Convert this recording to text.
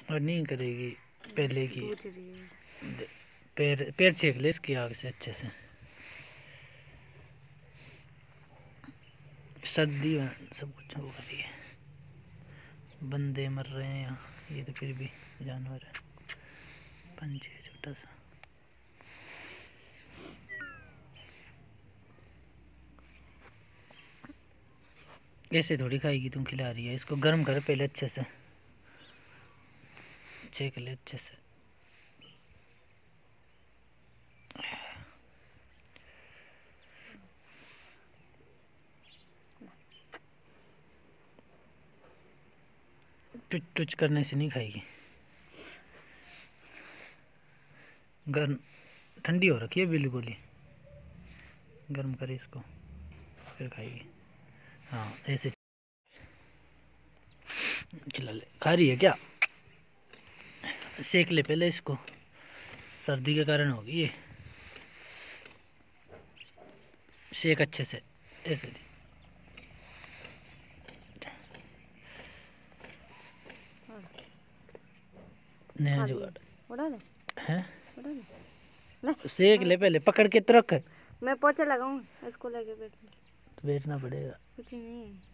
और नहीं करेगी पहले की। पैर पैर छेक ले इसकी आग से अच्छे से। सर्दी सब कुछ हो रही है, बंदे मर रहे हैं यहाँ, ये तो फिर भी जानवर है, पंछी है छोटा सा। ऐसे थोड़ी खाएगी, तुम खिला रही है इसको। गर्म कर पहले अच्छे से, छेक ले अच्छे से। टुच टुच करने से नहीं खाएगी। गर्म ठंडी हो रखी है बिल्कुल ही, गर्म करे इसको फिर खाएगी। हाँ ऐसे खिला ले। खा रही है क्या? सेक ले पहले इसको, सर्दी के कारण होगी ये। सेक अच्छे से ऐसे दी। नया जुगाड़ है। सेक ले पहले, पकड़ के तो रख। मैं पोछा लगाऊं इसको लेके बैठना पड़ेगा। कुछ नहीं।